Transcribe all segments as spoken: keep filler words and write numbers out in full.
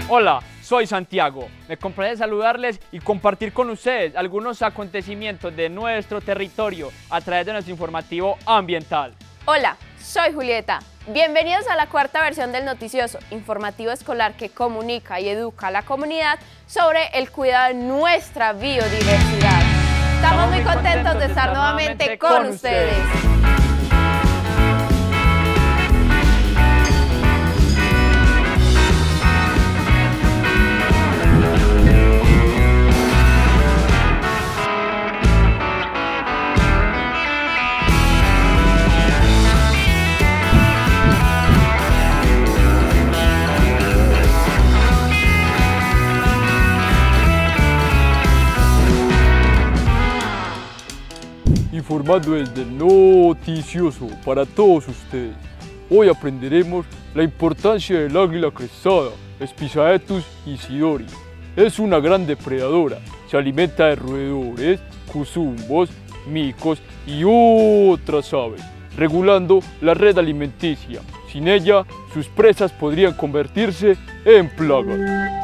Hola, soy Santiago. Me complace saludarles y compartir con ustedes algunos acontecimientos de nuestro territorio a través de nuestro informativo ambiental. Hola, soy Julieta. Bienvenidos a la cuarta versión del noticioso informativo escolar que comunica y educa a la comunidad sobre el cuidado de nuestra biodiversidad. Estamos, Estamos muy contentos, contentos de estar nuevamente con, con ustedes. ustedes. Informando desde el noticioso para todos ustedes. Hoy aprenderemos la importancia del águila crestada, Spizaetus isidori. Es una gran depredadora, se alimenta de roedores, cuzumbos, micos y otras aves, regulando la red alimenticia. Sin ella, sus presas podrían convertirse en plagas.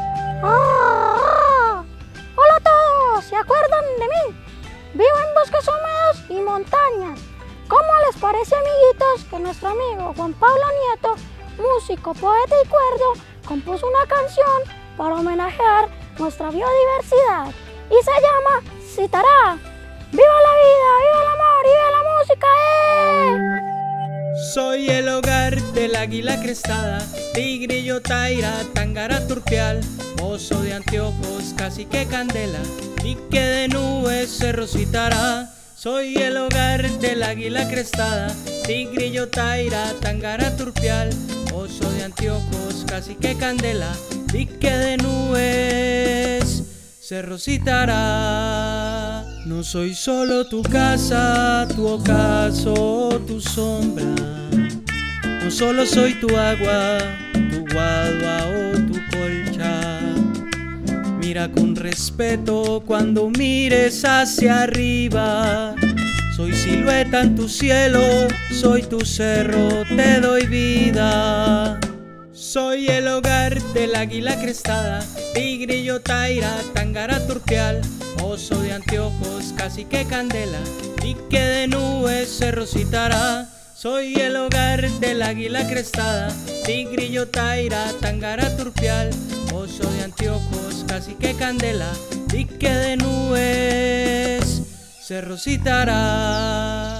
¡Ah! ¡Hola a todos! ¿Se acuerdan de mí? Vivo en bosques húmedos y montañas. ¿Cómo les parece, amiguitos, que nuestro amigo Juan Pablo Nieto, músico, poeta y cuerdo, compuso una canción para homenajear nuestra biodiversidad? Y se llama Citará. ¡Viva la vida! ¡Viva el amor! ¡Viva la música! ¡Eh! Soy el hogar del águila crestada, tigrillo, taira, tangara, turpial, oso de anteojos, cacique, candela, y que de nubes se rocitará. Soy el hogar del águila crestada, tigrillo, taira, tangara, turpial, oso de anteojos, cacique, candela, y que de nubes se rocitará. No soy solo tu casa, tu ocaso, tu sombra. No solo soy tu agua, tu guadua o tu colcha. Mira con respeto cuando mires hacia arriba. Soy silueta en tu cielo, soy tu cerro, te doy vida. Soy el hogar del águila crestada, tigrillo, taira, tangara, turpial, oso de anteojos, cacique, candela, y que de nubes se rocitará. Soy el hogar del águila crestada, tigrillo, taira, tangara, turpial, oso de anteojos, cacique, candela, y que de nubes se rocitará.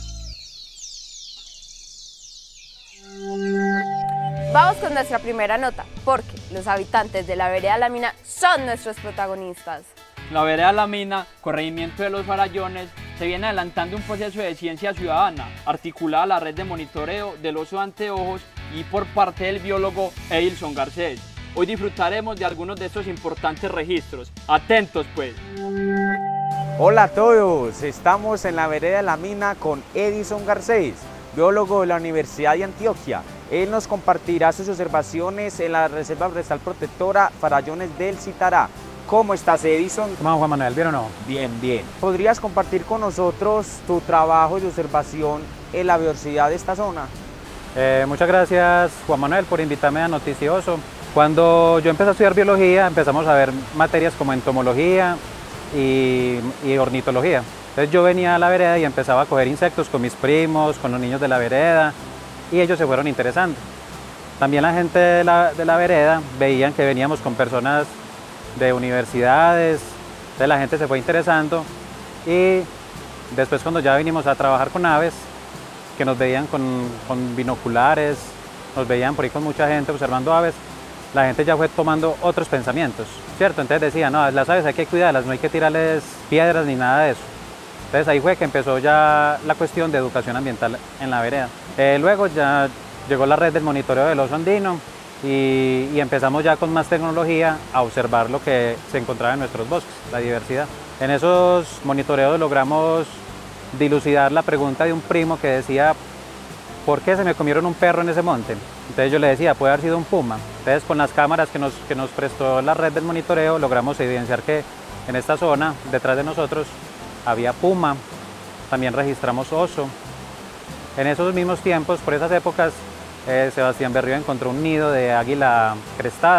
Vamos con nuestra primera nota, porque los habitantes de la vereda La Mina son nuestros protagonistas. La vereda La Mina, corregimiento de los Farallones, se viene adelantando un proceso de ciencia ciudadana, articulada a la red de monitoreo del oso de anteojos y por parte del biólogo Edilson Garcés. Hoy disfrutaremos de algunos de estos importantes registros. Atentos pues. Hola a todos, estamos en la vereda La Mina con Edilson Garcés, biólogo de la Universidad de Antioquia. Él nos compartirá sus observaciones en la Reserva Forestal Protectora Farallones del Citará. ¿Cómo estás, Edilson? ¿Cómo va, Juan Manuel? ¿Bien o no? Bien, bien. ¿Podrías compartir con nosotros tu trabajo de observación en la biodiversidad de esta zona? Eh, muchas gracias, Juan Manuel, por invitarme a Noticioso. Cuando yo empecé a estudiar biología, empezamos a ver materias como entomología y, y ornitología. Entonces yo venía a la vereda y empezaba a coger insectos con mis primos, con los niños de la vereda, y ellos se fueron interesando. También la gente de la, de la vereda veían que veníamos con personas de universidades, entonces la gente se fue interesando, y después cuando ya vinimos a trabajar con aves, que nos veían con, con binoculares, nos veían por ahí con mucha gente observando aves, la gente ya fue tomando otros pensamientos, ¿cierto? Entonces decía, no, las aves hay que cuidarlas, no hay que tirarles piedras ni nada de eso. Entonces ahí fue que empezó ya la cuestión de educación ambiental en la vereda. Eh, luego ya llegó la red del monitoreo del oso andino y, y empezamos ya con más tecnología a observar lo que se encontraba en nuestros bosques, la diversidad. En esos monitoreos logramos dilucidar la pregunta de un primo que decía, ¿por qué se me comieron un perro en ese monte? Entonces yo le decía, puede haber sido un puma. Entonces con las cámaras que nos, que nos prestó la red del monitoreo logramos evidenciar que en esta zona, detrás de nosotros, había puma, también registramos oso. En esos mismos tiempos, por esas épocas, eh, Sebastián Berrío encontró un nido de águila crestada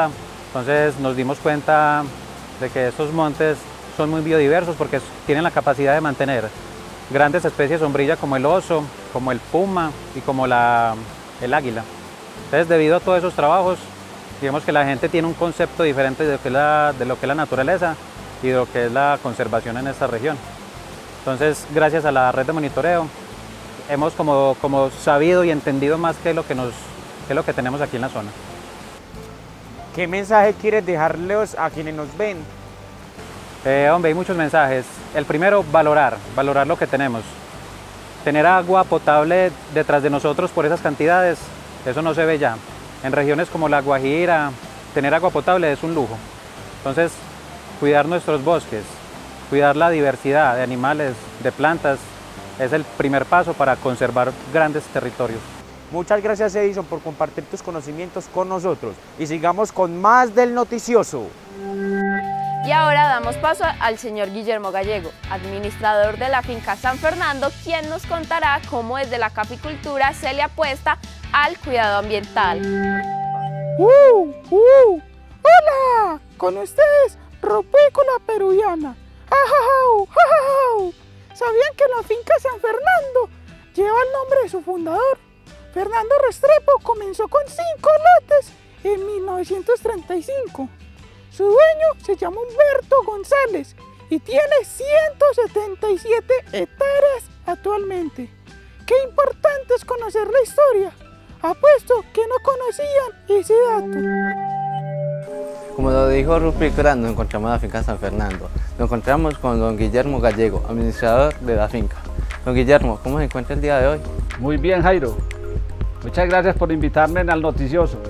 Entonces nos dimos cuenta de que estos montes son muy biodiversos porque tienen la capacidad de mantener grandes especies sombrilla como el oso, como el puma y como la, el águila. Entonces, debido a todos esos trabajos, digamos que la gente tiene un concepto diferente de lo que es la, de lo que es la naturaleza y de lo que es la conservación en esta región. Entonces, gracias a la red de monitoreo, hemos como, como sabido y entendido más qué es lo que, nos, qué es lo que tenemos aquí en la zona. ¿Qué mensaje quieres dejarles a quienes nos ven? Eh, hombre, hay muchos mensajes. El primero, valorar, valorar lo que tenemos. Tener agua potable detrás de nosotros por esas cantidades, eso no se ve ya. En regiones como La Guajira, tener agua potable es un lujo. Entonces, cuidar nuestros bosques, cuidar la diversidad de animales, de plantas, es el primer paso para conservar grandes territorios. Muchas gracias, Edison, por compartir tus conocimientos con nosotros. Y sigamos con más del noticioso. Y ahora damos paso al señor Guillermo Gallego, administrador de la finca San Fernando, quien nos contará cómo desde la caficultura se le apuesta al cuidado ambiental. ¡Uh! ¡Uh! ¡Hola! Con ustedes, Rupícula peruviana. ¡Ajajau! ¡Ajajau! ¿Sabían que la finca San Fernando lleva el nombre de su fundador? Fernando Restrepo comenzó con cinco lotes en mil novecientos treinta y cinco. Su dueño se llama Humberto González y tiene ciento setenta y siete hectáreas actualmente. Qué importante es conocer la historia. Apuesto que no conocían ese dato. Como lo dijo Rupícola, nos encontramos en la finca San Fernando. Nos encontramos con don Guillermo Gallego, administrador de la finca. Don Guillermo, ¿cómo se encuentra el día de hoy? Muy bien, Jairo. Muchas gracias por invitarme al noticioso.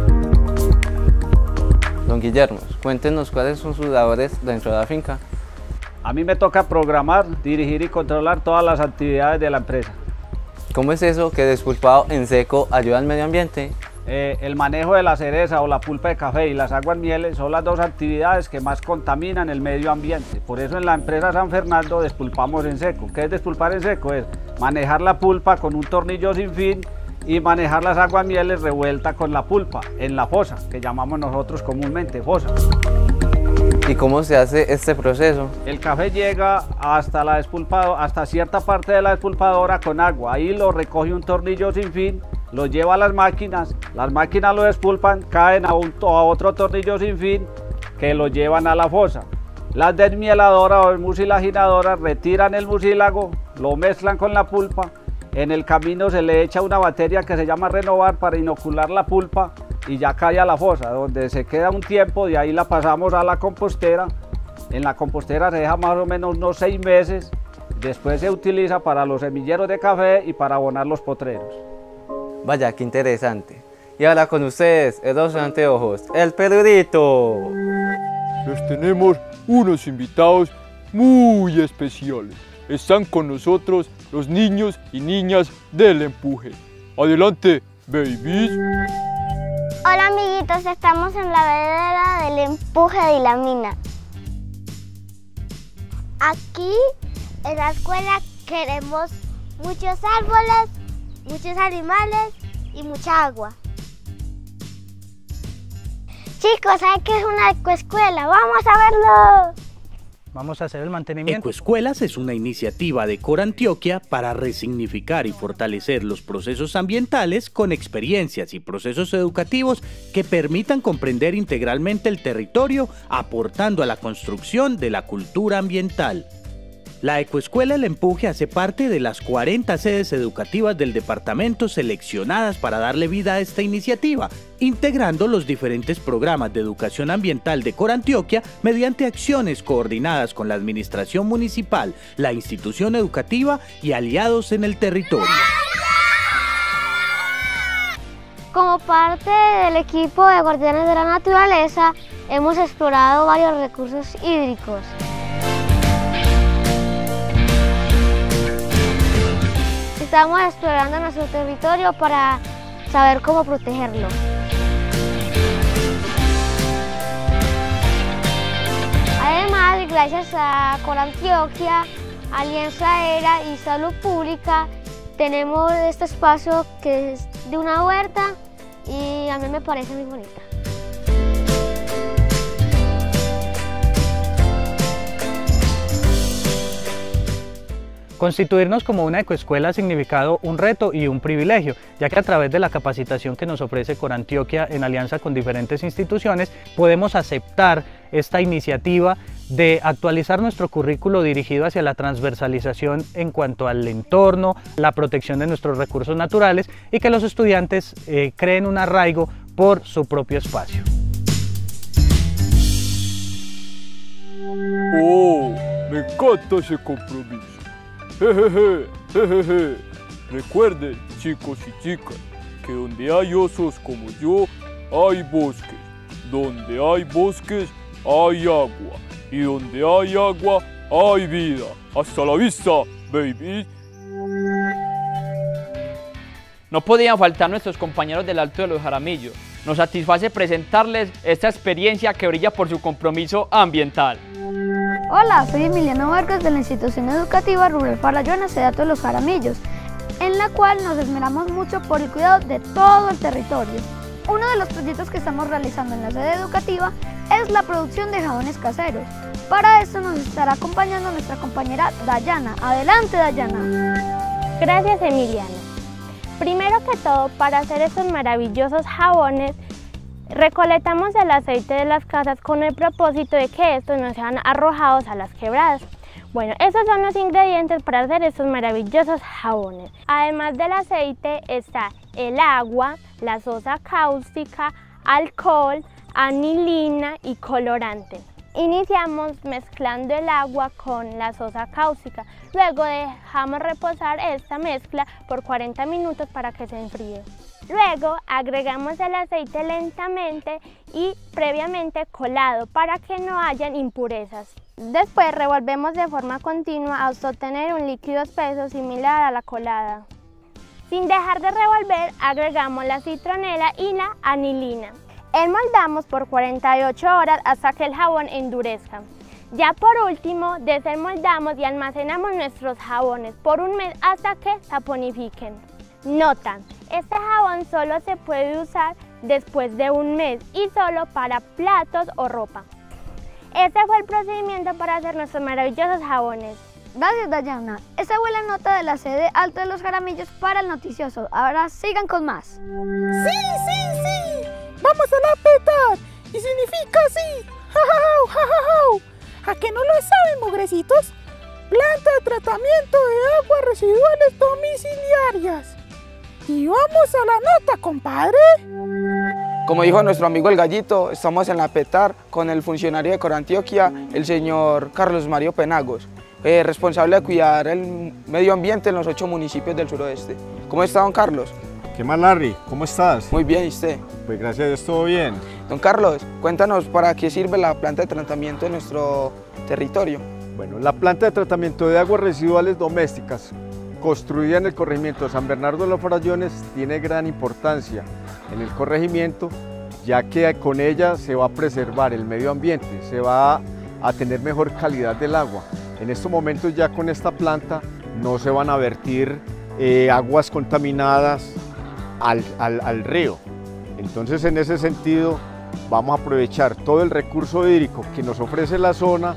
Don Guillermo, cuéntenos cuáles son sus labores dentro de la finca. A mí me toca programar, dirigir y controlar todas las actividades de la empresa. ¿Cómo es eso que despulpado en seco ayuda al medio ambiente? Eh, el manejo de la cereza o la pulpa de café y las aguas mieles son las dos actividades que más contaminan el medio ambiente. Por eso en la empresa San Fernando despulpamos en seco. ¿Qué es despulpar en seco? Es manejar la pulpa con un tornillo sin fin y manejar las aguas mieles revuelta con la pulpa en la fosa, que llamamos nosotros comúnmente fosa. ¿Y cómo se hace este proceso? El café llega hasta, la despulpado, hasta cierta parte de la despulpadora con agua. Ahí lo recoge un tornillo sin fin, lo lleva a las máquinas, las máquinas lo despulpan, caen a, un, a otro tornillo sin fin que lo llevan a la fosa. Las desmieladoras o mucilaginadoras retiran el mucílago, lo mezclan con la pulpa. En el camino se le echa una batería que se llama renovar para inocular la pulpa y ya cae a la fosa, donde se queda un tiempo, de ahí la pasamos a la compostera. En la compostera se deja más o menos unos seis meses, después se utiliza para los semilleros de café y para abonar los potreros. Vaya, qué interesante. Y ahora con ustedes, el dos anteojos, el Pedrito. Les tenemos unos invitados muy especiales. Están con nosotros los niños y niñas del empuje. Adelante, babies. Hola amiguitos, estamos en la vereda del empuje de la mina. Aquí en la escuela queremos muchos árboles, muchos animales y mucha agua. Chicos, ¿saben qué es una ecoescuela? ¡Vamos a verlo! Vamos a hacer el mantenimiento. Ecoescuelas es una iniciativa de Corantioquia para resignificar y fortalecer los procesos ambientales con experiencias y procesos educativos que permitan comprender integralmente el territorio, aportando a la construcción de la cultura ambiental. La Ecoescuela El Empuje hace parte de las cuarenta sedes educativas del departamento seleccionadas para darle vida a esta iniciativa, integrando los diferentes programas de educación ambiental de Corantioquia mediante acciones coordinadas con la administración municipal, la institución educativa y aliados en el territorio. Como parte del equipo de Guardianes de la Naturaleza, hemos explorado varios recursos hídricos. Estamos explorando nuestro territorio para saber cómo protegerlo. Además, gracias a Corantioquia, Alianza Aérea y Salud Pública, tenemos este espacio que es de una huerta y a mí me parece muy bonita. Constituirnos como una ecoescuela ha significado un reto y un privilegio, ya que a través de la capacitación que nos ofrece Corantioquia en alianza con diferentes instituciones, podemos aceptar esta iniciativa de actualizar nuestro currículo dirigido hacia la transversalización en cuanto al entorno, la protección de nuestros recursos naturales y que los estudiantes eh, creen un arraigo por su propio espacio. ¡Oh! Me encanta ese compromiso. Jejeje, jejeje. Recuerden, chicos y chicas, que donde hay osos como yo, hay bosques. Donde hay bosques, hay agua. Y donde hay agua, hay vida. ¡Hasta la vista, baby! No podían faltar nuestros compañeros del Alto de los Jaramillos. Nos satisface presentarles esta experiencia que brilla por su compromiso ambiental. Hola, soy Emiliano Vargas de la Institución Educativa Rural Farallona, sede Alto de los Jaramillos, en la cual nos esmeramos mucho por el cuidado de todo el territorio. Uno de los proyectos que estamos realizando en la sede educativa es la producción de jabones caseros. Para esto nos estará acompañando nuestra compañera Dayana. Adelante, Dayana. Gracias, Emiliano. Primero que todo, para hacer estos maravillosos jabones, recolectamos el aceite de las casas con el propósito de que estos no sean arrojados a las quebradas. Bueno, esos son los ingredientes para hacer estos maravillosos jabones. Además del aceite está el agua, la sosa cáustica, alcohol, anilina y colorante. Iniciamos mezclando el agua con la sosa cáustica, luego dejamos reposar esta mezcla por cuarenta minutos para que se enfríe. Luego agregamos el aceite lentamente y previamente colado para que no hayan impurezas. Después revolvemos de forma continua hasta obtener un líquido espeso similar a la colada. Sin dejar de revolver, agregamos la citronela y la anilina. Enmoldamos por cuarenta y ocho horas hasta que el jabón endurezca. Ya por último, desenmoldamos y almacenamos nuestros jabones por un mes hasta que saponifiquen. Nota: este jabón solo se puede usar después de un mes y solo para platos o ropa. Este fue el procedimiento para hacer nuestros maravillosos jabones. Gracias, Dayana. Esa fue la nota de la sede Alto de los Jaramillos para el noticioso. Ahora sigan con más. Sí, sí, sí. Vamos a la petar. Y significa así. ¡Jajajau, jajajau! ¿A que no lo saben, mugrecitos? Planta de tratamiento de aguas residuales domiciliarias. Y vamos a la nota, compadre. Como dijo nuestro amigo el Gallito, estamos en la PETAR con el funcionario de Corantioquia, el señor Carlos Mario Penagos, eh, responsable de cuidar el medio ambiente en los ocho municipios del suroeste. ¿Cómo está, don Carlos? ¿Qué más, Larry? ¿Cómo estás? Muy bien, ¿y usted? Pues gracias a Dios, todo bien. Don Carlos, cuéntanos para qué sirve la planta de tratamiento en nuestro territorio. Bueno, la planta de tratamiento de aguas residuales domésticas, construida en el corregimiento de San Bernardo de los Farallones, tiene gran importancia en el corregimiento, ya que con ella se va a preservar el medio ambiente, se va a tener mejor calidad del agua. En estos momentos ya con esta planta no se van a vertir eh, aguas contaminadas al, al, al río. Entonces, en ese sentido, vamos a aprovechar todo el recurso hídrico que nos ofrece la zona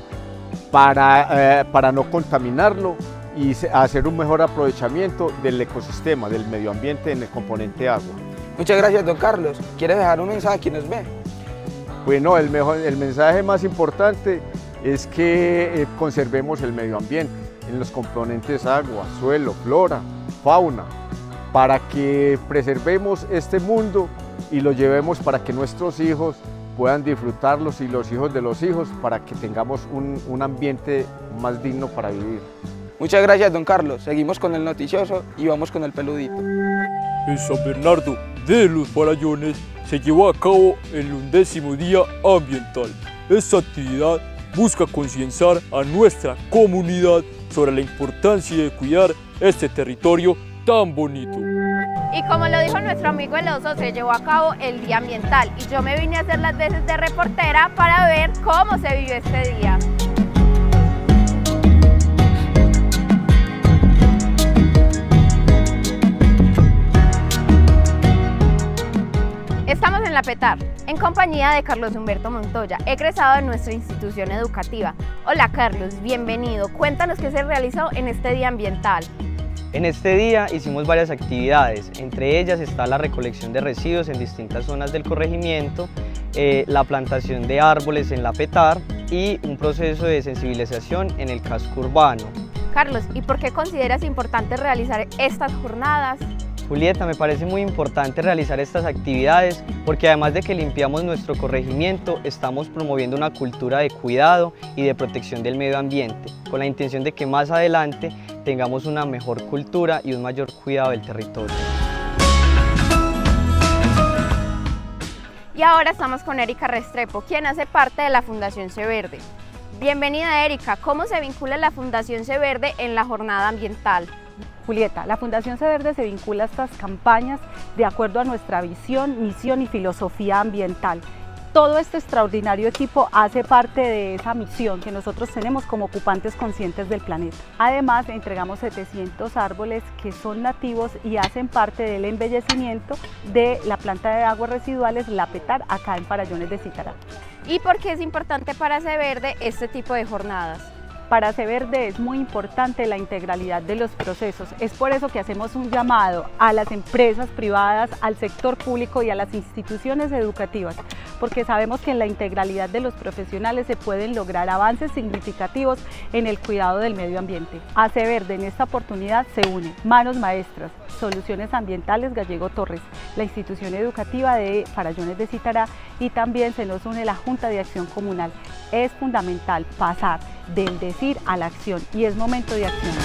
para, eh, para no contaminarlo y hacer un mejor aprovechamiento del ecosistema, del medio ambiente en el componente agua. Muchas gracias, don Carlos. ¿Quiere dejar un mensaje a quienes ve? Bueno, el, mejor, el mensaje más importante es que eh, conservemos el medio ambiente en los componentes agua, suelo, flora, fauna, para que preservemos este mundo y lo llevemos para que nuestros hijos puedan disfrutarlos y los hijos de los hijos, para que tengamos un, un ambiente más digno para vivir. Muchas gracias, don Carlos. Seguimos con el noticioso y vamos con el peludito. En San Bernardo de los Farallones se llevó a cabo el undécimo Día Ambiental. Esta actividad busca concienciar a nuestra comunidad sobre la importancia de cuidar este territorio tan bonito. Y como lo dijo nuestro amigo el oso, se llevó a cabo el Día Ambiental y yo me vine a hacer las veces de reportera para ver cómo se vivió este día. Estamos en en la Petar, en compañía de Carlos Humberto Montoya, egresado de nuestra institución educativa. Hola Carlos, bienvenido. Cuéntanos qué se realizó en este día ambiental. En este día hicimos varias actividades, entre ellas está la recolección de residuos en distintas zonas del corregimiento, eh, la plantación de árboles en la Petar y un proceso de sensibilización en el casco urbano. Carlos, ¿y por qué consideras importante realizar estas jornadas? Julieta, me parece muy importante realizar estas actividades porque además de que limpiamos nuestro corregimiento, estamos promoviendo una cultura de cuidado y de protección del medio ambiente, con la intención de que más adelante tengamos una mejor cultura y un mayor cuidado del territorio. Y ahora estamos con Erika Restrepo, quien hace parte de la Fundación Ce Verde. Bienvenida Erika, ¿cómo se vincula la Fundación Ce Verde en la jornada ambiental? Julieta, la Fundación Ce Verde se vincula a estas campañas de acuerdo a nuestra visión, misión y filosofía ambiental. Todo este extraordinario equipo hace parte de esa misión que nosotros tenemos como ocupantes conscientes del planeta. Además, entregamos setecientos árboles que son nativos y hacen parte del embellecimiento de la planta de aguas residuales La Petar, acá en Farallones de Zitará. ¿Y por qué es importante para Ce Verde este tipo de jornadas? Para Ce Verde es muy importante la integralidad de los procesos, es por eso que hacemos un llamado a las empresas privadas, al sector público y a las instituciones educativas, porque sabemos que en la integralidad de los profesionales se pueden lograr avances significativos en el cuidado del medio ambiente. A Ce Verde en esta oportunidad se une Manos Maestras, Soluciones Ambientales Gallego Torres, la institución educativa de Farallones de Zitará y también se nos une la Junta de Acción Comunal. Es fundamental pasar del decir a la acción y es momento de accionar.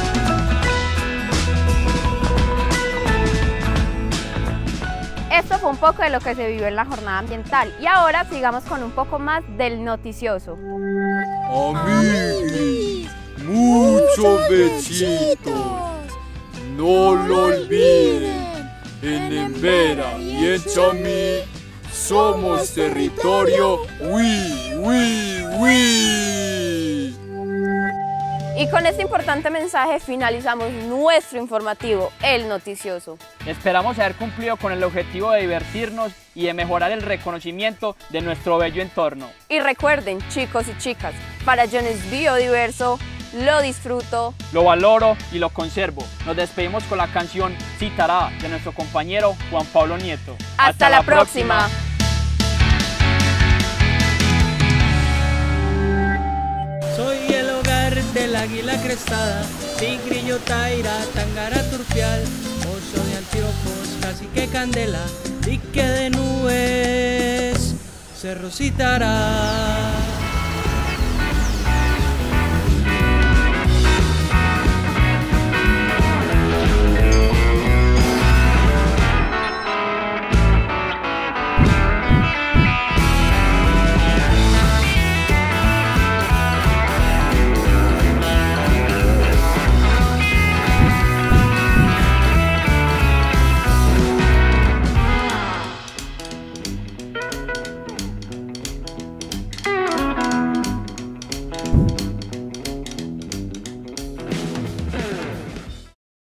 Esto fue un poco de lo que se vivió en la jornada ambiental y ahora sigamos con un poco más del noticioso. Amiguis, muchos besitos. No lo olviden, en Embera y en Chamí somos territorio ¡Uy, uy, uy! Y con este importante mensaje finalizamos nuestro informativo, El Noticioso. Esperamos haber cumplido con el objetivo de divertirnos y de mejorar el reconocimiento de nuestro bello entorno. Y recuerden, chicos y chicas, Farallones biodiverso, lo disfruto, lo valoro y lo conservo. Nos despedimos con la canción Zitará de nuestro compañero Juan Pablo Nieto. Hasta, Hasta la, la próxima. próxima. Soy el hogar del águila crestada, tigrillo, taira, tangara, turpial, oso de anteojos, cacique, candela, dique de nubes, Cerro Zitará.